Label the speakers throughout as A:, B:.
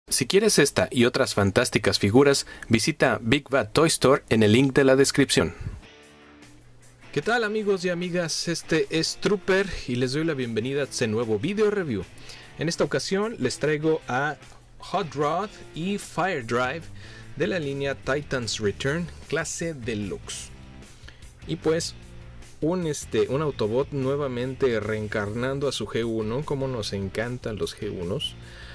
A: Si quieres esta y otras fantásticas figuras, visita Big Bad Toy Store en el link de la descripción. ¿Qué tal amigos y amigas? Este es Trooper y les doy la bienvenida a este nuevo video review. En esta ocasión les traigo a Hot Rod y Fire Drive de la línea Titans Return clase Deluxe. Y pues un Autobot nuevamente reencarnando a su G1, como nos encantan los G1s.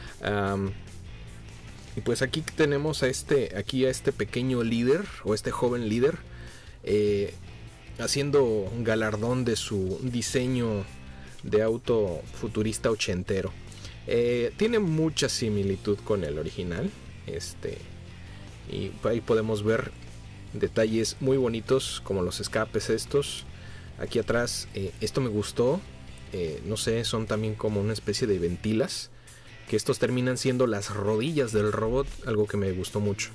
A: Y pues aquí tenemos a este pequeño líder, o este joven líder, haciendo un galardón de su diseño de auto futurista ochentero. Tiene mucha similitud con el original, y ahí podemos ver detalles muy bonitos como los escapes estos. Aquí atrás, esto me gustó, no sé, son también como una especie de ventilas, que estos terminan siendo las rodillas del robot, algo que me gustó mucho.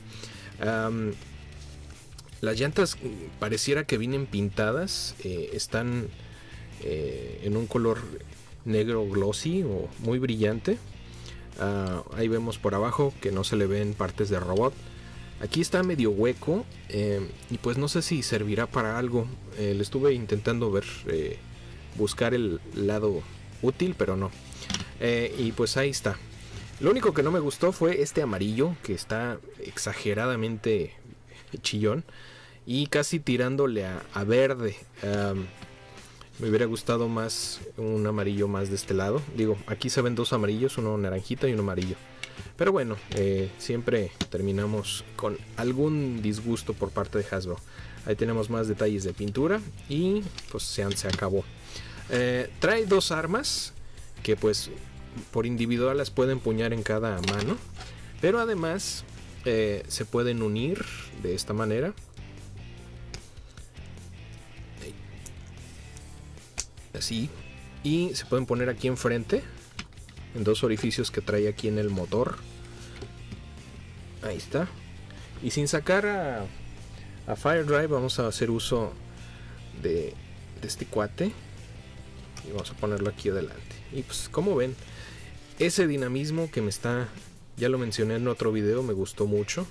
A: Las llantas pareciera que vienen pintadas, están en un color negro glossy o muy brillante. Ahí vemos por abajo que no se le ven partes de robot. Aquí está medio hueco, y pues no sé si servirá para algo. Le estuve intentando buscar el lado útil, pero no. Y pues ahí está. Lo único que no me gustó fue este amarillo, que está exageradamente chillón y casi tirándole a verde. Me hubiera gustado más un amarillo más de este lado. Digo, aquí se ven dos amarillos, uno naranjita y uno amarillo. Pero bueno, siempre terminamos con algún disgusto por parte de Hasbro. Ahí tenemos más detalles de pintura y pues se acabó. Trae dos armas que pues por individual las pueden empuñar en cada mano, pero además se pueden unir de esta manera. Así, y se pueden poner aquí enfrente en dos orificios que trae aquí en el motor. Ahí está. Y sin sacar a Fire Drive, vamos a hacer uso de este cuate y vamos a ponerlo aquí adelante. Y pues como ven, ese dinamismo que ya lo mencioné en otro video, me gustó mucho.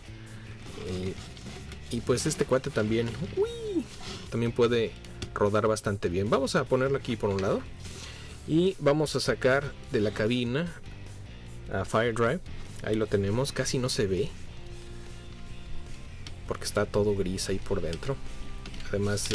A: Y pues este cuate también puede rodar bastante bien. Vamos a ponerlo aquí por un lado y vamos a sacar de la cabina a Fire Drive. Ahí lo tenemos, casi no se ve porque está todo gris ahí por dentro. Además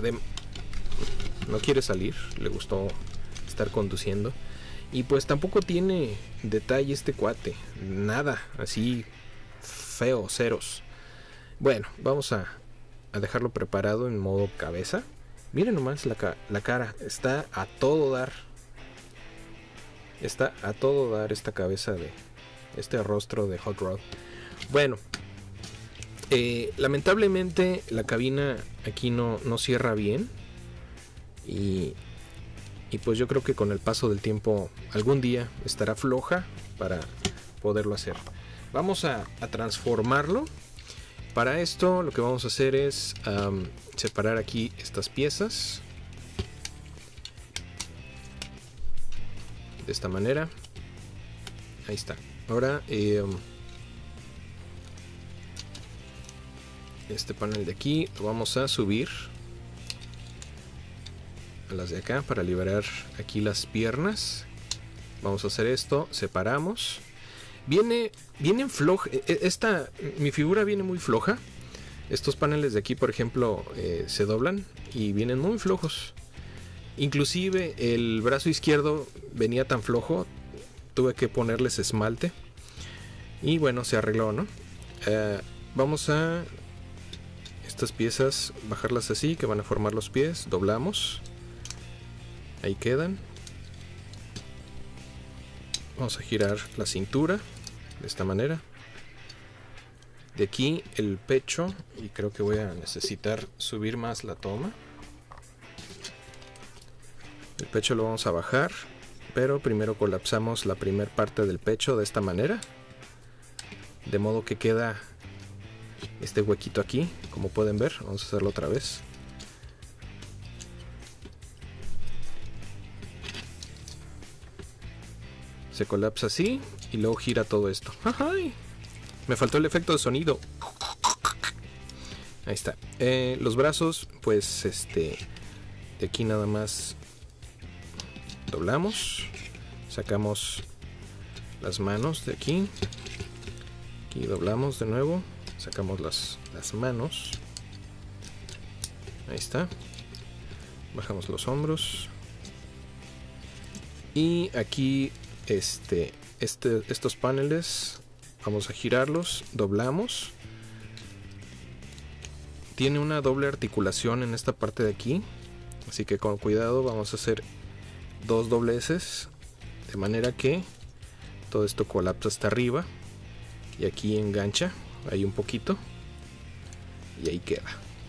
A: no quiere salir, le gustó estar conduciendo. Y pues tampoco tiene detalle este cuate, nada, así feo, ceros. Bueno, vamos a dejarlo preparado en modo cabeza. Miren nomás la cara, está a todo dar. Está a todo dar esta cabeza de este rostro de Hot Rod. Bueno, lamentablemente la cabina aquí no cierra bien. Y pues yo creo que con el paso del tiempo algún día estará floja para poderlo hacer. Vamos a transformarlo. Para esto lo que vamos a hacer es separar aquí estas piezas de esta manera. Ahí está. Ahora este panel de aquí lo vamos a subir a las de acá para liberar aquí las piernas. Vamos a hacer esto, separamos. Vienen floja. Mi figura viene muy floja. Estos paneles de aquí, por ejemplo, se doblan y vienen muy flojos. Inclusive el brazo izquierdo venía tan flojo, tuve que ponerles esmalte. Y bueno, se arregló, ¿no? Vamos a estas piezas, bajarlas así, que van a formar los pies. Doblamos. Ahí quedan. Vamos a girar la cintura de esta manera. De aquí el pecho, y creo que voy a necesitar subir más la toma. El pecho lo vamos a bajar, pero primero colapsamos la primera parte del pecho de esta manera, de modo que queda este huequito aquí, como pueden ver. Vamos a hacerlo otra vez. Se colapsa así y luego gira todo esto. ¡Ay! Me faltó el efecto de sonido. Ahí está. Los brazos, pues de aquí nada más doblamos. Sacamos las manos de aquí. Aquí doblamos de nuevo. Sacamos las manos. Ahí está. Bajamos los hombros. Y aquí estos paneles vamos a girarlos. Doblamos. Tiene una doble articulación en esta parte de aquí. Así que con cuidado vamos a hacer 2 dobleces. De manera que todo esto colapsa hasta arriba. Y aquí engancha. Ahí un poquito. Y ahí queda.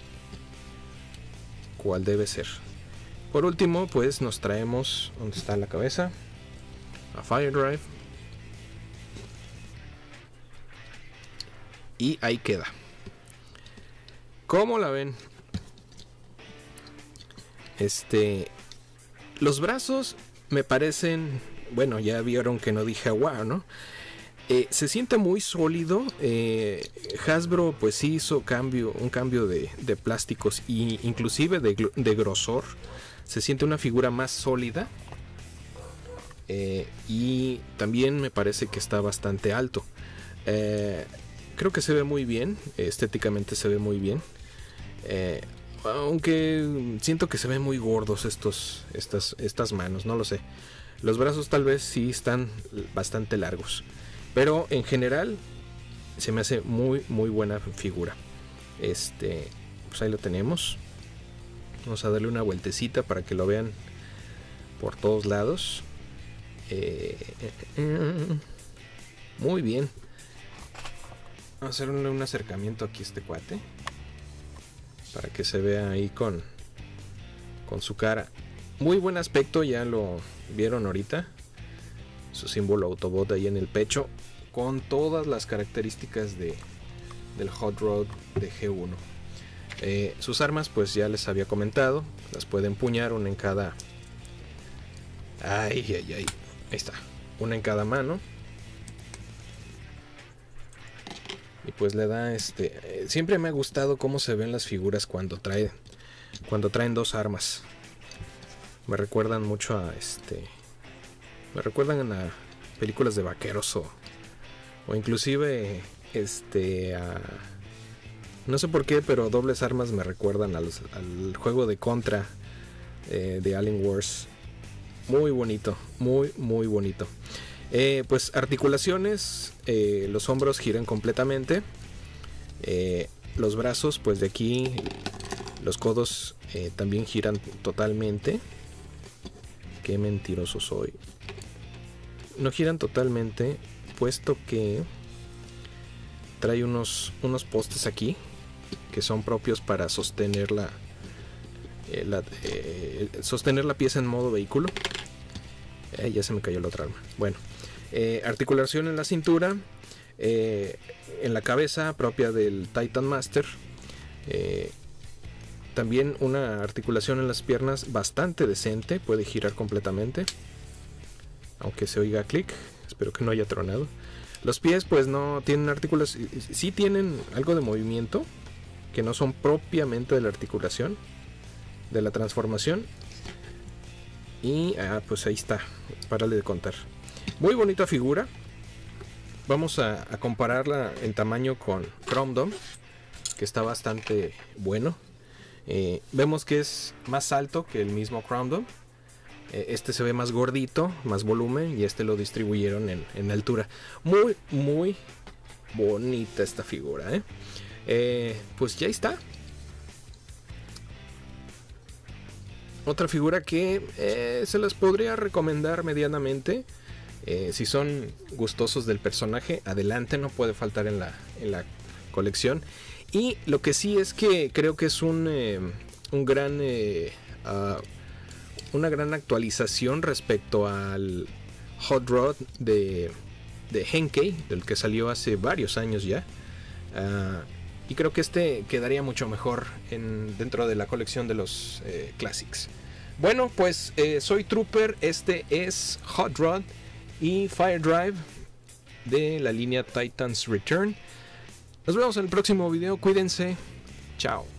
A: ¿Cuál debe ser? Por último, pues nos traemos. ¿Dónde está la cabeza? A Fire Drive. Y ahí queda. ¿Cómo la ven? Los brazos me parecen. Bueno, ya vieron que no dije wow, ¿no? Se siente muy sólido. Hasbro pues sí hizo un cambio de plásticos e inclusive de grosor. Se siente una figura más sólida. Y también me parece que está bastante alto. Creo que se ve muy bien. Estéticamente se ve muy bien. Aunque siento que se ven muy gordos estas manos, no lo sé. Los brazos tal vez sí están bastante largos. Pero en general se me hace muy buena figura. Pues ahí lo tenemos. Vamos a darle una vueltecita para que lo vean por todos lados. Muy bien. Vamos a hacerle un acercamiento aquí a este cuate. Para que se vea ahí con su cara. Muy buen aspecto, ya lo vieron ahorita. Su símbolo Autobot ahí en el pecho. Con todas las características del Hot Rod de G1. Sus armas pues ya les había comentado. Las puede empuñar, una en cada. Ahí está. Una en cada mano. Y pues le da siempre me ha gustado cómo se ven las figuras cuando traen 2 armas. Me recuerdan mucho a me recuerdan a películas de vaqueros o inclusive no sé por qué, pero dobles armas me recuerdan al juego de Contra de Alien Wars. Muy bonito, muy bonito. Pues articulaciones, los hombros giran completamente. Los brazos, pues de aquí, los codos también giran totalmente. Qué mentiroso soy. No giran totalmente, puesto que trae unos postes aquí que son propios para sostener sostener la pieza en modo vehículo. Ya se me cayó la otra arma. Bueno, articulación en la cintura, en la cabeza propia del Titan Master. También una articulación en las piernas bastante decente, puede girar completamente, aunque se oiga clic. Espero que no haya tronado. Los pies pues no tienen articulación, sí tienen algo de movimiento, que no son propiamente de la articulación, de la transformación. Y pues ahí está, párale de contar. Muy bonita figura. Vamos a compararla en tamaño con Chrome Dome, que está bastante bueno. Vemos que es más alto que el mismo Chrome Dome. Este se ve más gordito, más volumen, y lo distribuyeron en altura. Muy bonita esta figura, pues ya está. Otra figura que se las podría recomendar medianamente. Si son gustosos del personaje, adelante, no puede faltar en la colección. Y lo que sí es que creo que es una gran actualización respecto al Hot Rod de Henkei, del que salió hace varios años ya. Y creo que quedaría mucho mejor dentro de la colección de los Classics. Bueno, pues soy Trooper, este es Hot Rod y Fire Drive de la línea Titans Return. Nos vemos en el próximo video, cuídense, chao.